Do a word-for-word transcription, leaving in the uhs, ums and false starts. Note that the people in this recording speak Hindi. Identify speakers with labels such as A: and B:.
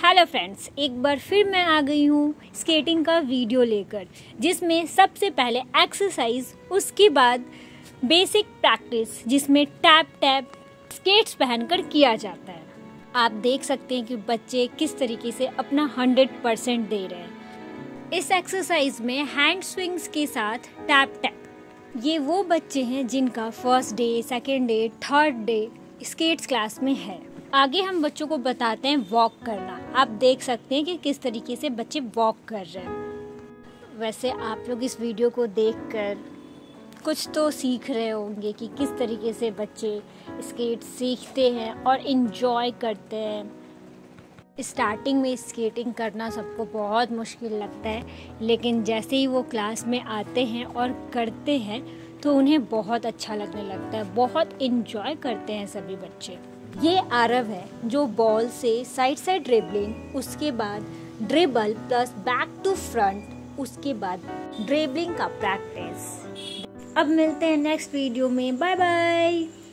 A: हेलो फ्रेंड्स, एक बार फिर मैं आ गई हूँ स्केटिंग का वीडियो लेकर, जिसमें सबसे पहले एक्सरसाइज, उसके बाद बेसिक प्रैक्टिस जिसमें टैप टैप स्केट्स पहनकर किया जाता है। आप देख सकते हैं कि बच्चे किस तरीके से अपना हंड्रेड परसेंट दे रहे हैं। इस एक्सरसाइज में हैंड स्विंग्स के साथ टैप टैप। ये वो बच्चे हैं जिनका first day, second day, third day skates class में है। आगे हम बच्चों को बताते हैं वॉक करना। आप देख सकते हैं कि किस तरीके से बच्चे वॉक कर रहे हैं। वैसे आप लोग इस वीडियो को देखकर कुछ तो सीख रहे होंगे कि किस तरीके से बच्चे स्केट सीखते हैं और इन्जॉय करते हैं। स्टार्टिंग में स्केटिंग करना सबको बहुत मुश्किल लगता है, लेकिन जैसे ही वो क्लास में आते हैं और करते हैं तो उन्हें बहुत अच्छा लगने लगता है। बहुत इन्जॉय करते हैं सभी बच्चे। ये आरव है जो बॉल से साइड साइड ड्रिबलिंग, उसके बाद dribble plus back to front, उसके बाद ड्रिबलिंग का प्रैक्टिस। अब मिलते हैं नेक्स्ट वीडियो में। Bye bye.